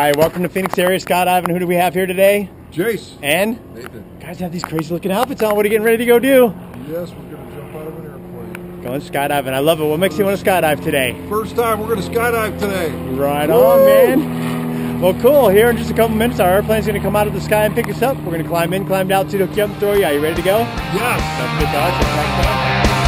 right, welcome to Phoenix Area Skydiving. Who do we have here today? Jace. And? Nathan. Guys have these crazy looking outfits on. What are you getting ready to go do? Yes, we're going to jump out of an airplane. Going skydiving. I love it. What makes you want to skydive today? First time we're going to skydive today. Right on, man. Well, cool. Here in just a couple minutes, our airplane's going to come out of the sky and pick us up. We're going to climb in, climb to altitude, hook you up, and throw you out. You ready to go? Yes. That's good, guys. Let's go.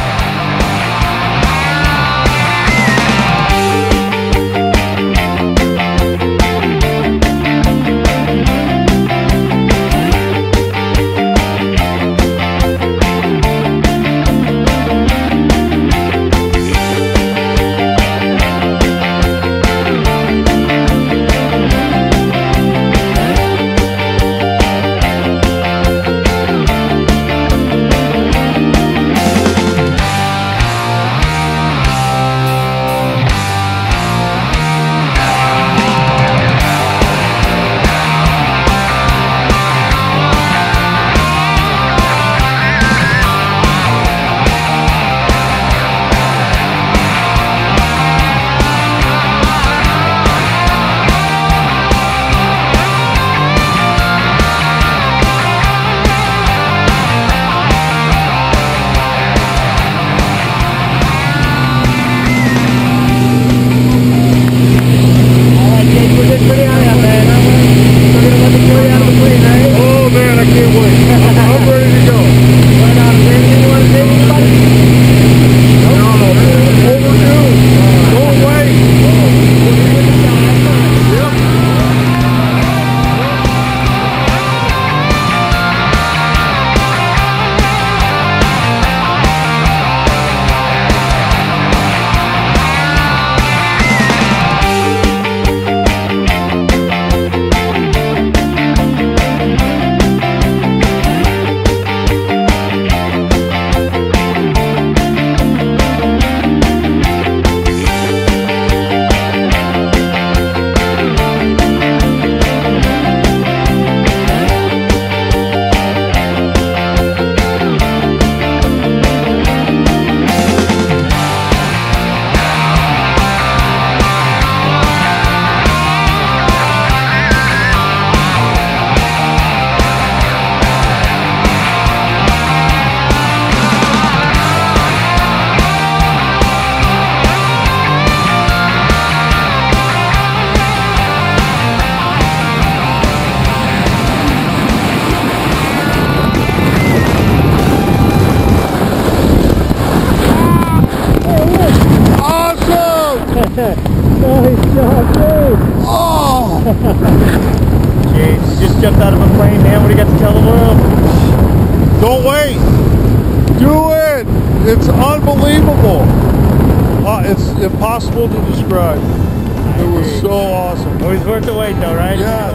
Nice job, dude! Oh! Jeez, just jumped out of a plane, man. What do you got to tell the world? Don't wait! Do it! It's unbelievable! It's impossible to describe. It was so awesome. Always worth the wait, though, right? Yeah,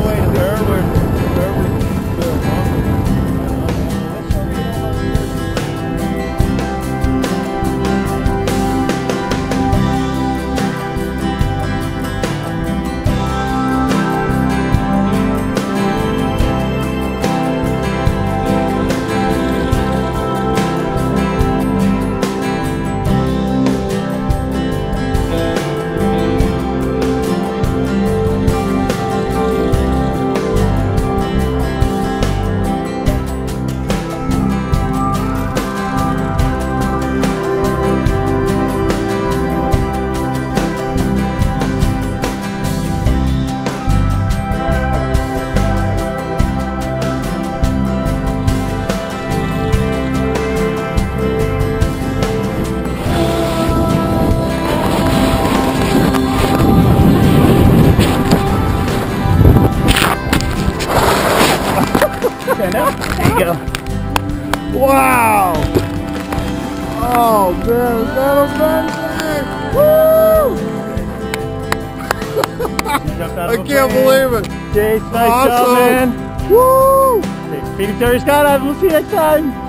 There you go. Wow! Oh man, is that amazing? Woo! I can't believe it. Jace, nice job, man. Woo! Phoenix Area Skydiving. We'll see you next time.